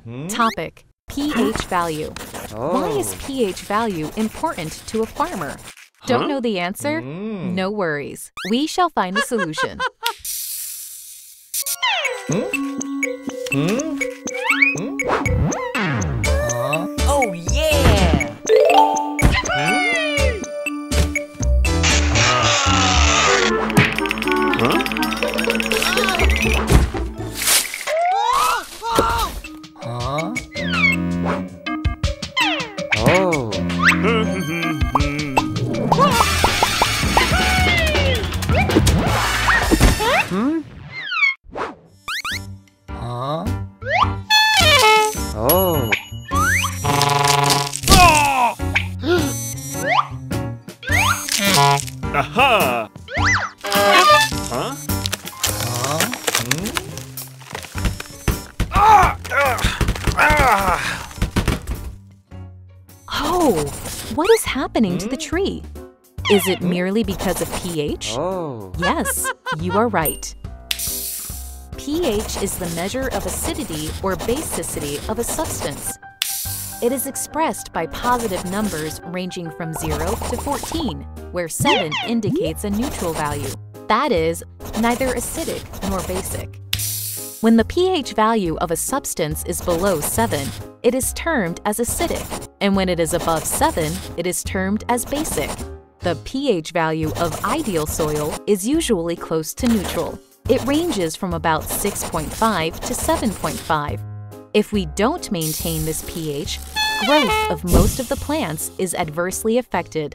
Topic: pH value. Why is pH value important to a farmer? Don't know the answer? No worries. We shall find a solution. Oh yeah! Aha! Oh, what is happening to the tree? Is it merely because of pH? Yes, you are right. pH is the measure of acidity or basicity of a substance. It is expressed by positive numbers ranging from 0 to 14, where 7 indicates a neutral value. That is, neither acidic nor basic. When the pH value of a substance is below 7, it is termed as acidic, and when it is above 7, it is termed as basic. The pH value of ideal soil is usually close to neutral. It ranges from about 6.5 to 7.5. If we don't maintain this pH, growth of most of the plants is adversely affected.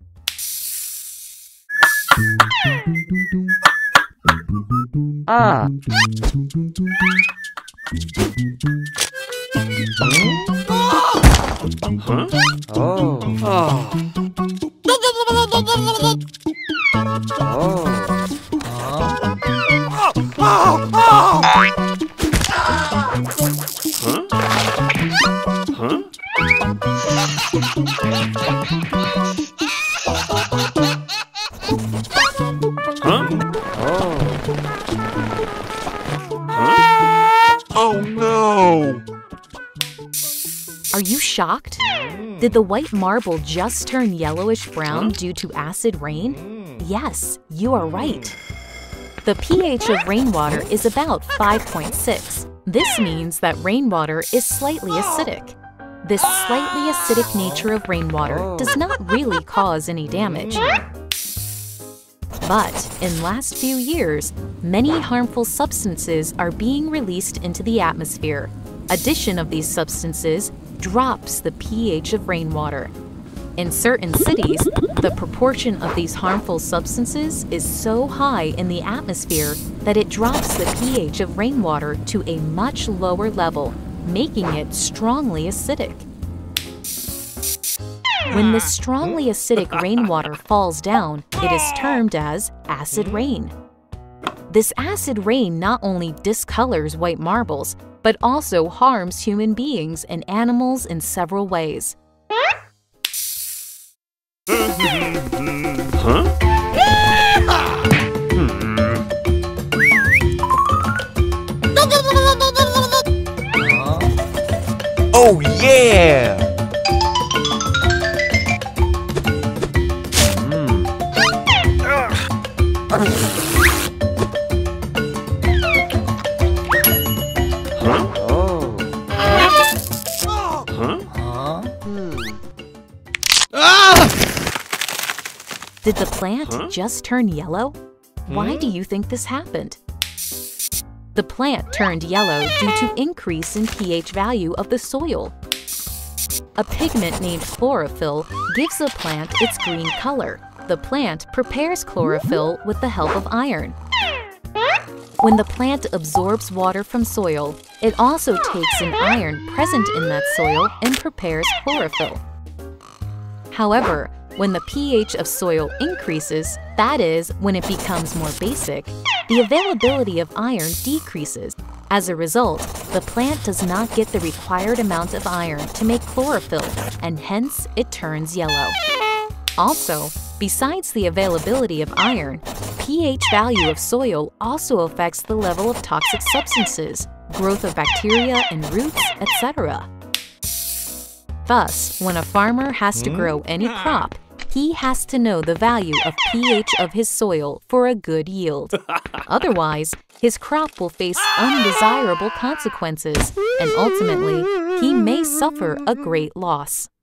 Oh no! Are you shocked? Did the white marble just turn yellowish-brown due to acid rain? Yes, you are right. The pH of rainwater is about 5.6. This means that rainwater is slightly acidic. This slightly acidic nature of rainwater does not really cause any damage. But in last few years, many harmful substances are being released into the atmosphere. Addition of these substances drops the pH of rainwater. In certain cities, the proportion of these harmful substances is so high in the atmosphere that it drops the pH of rainwater to a much lower level, making it strongly acidic. When this strongly acidic rainwater falls down, it is termed as acid rain. This acid rain not only discolors white marbles, but also harms human beings and animals in several ways. Oh yeah! Did the plant just turn yellow? Why do you think this happened? The plant turned yellow due to increase in pH value of the soil. A pigment named chlorophyll gives the plant its green color. The plant prepares chlorophyll with the help of iron. When the plant absorbs water from soil, it also takes an iron present in that soil and prepares chlorophyll. However, when the pH of soil increases, that is, when it becomes more basic, the availability of iron decreases. As a result, the plant does not get the required amount of iron to make chlorophyll, and hence it turns yellow. Also, besides the availability of iron, pH value of soil also affects the level of toxic substances, growth of bacteria in roots, etc. Thus, when a farmer has to grow any crop, he has to know the value of pH of his soil for a good yield. Otherwise, his crop will face undesirable consequences, and ultimately, he may suffer a great loss.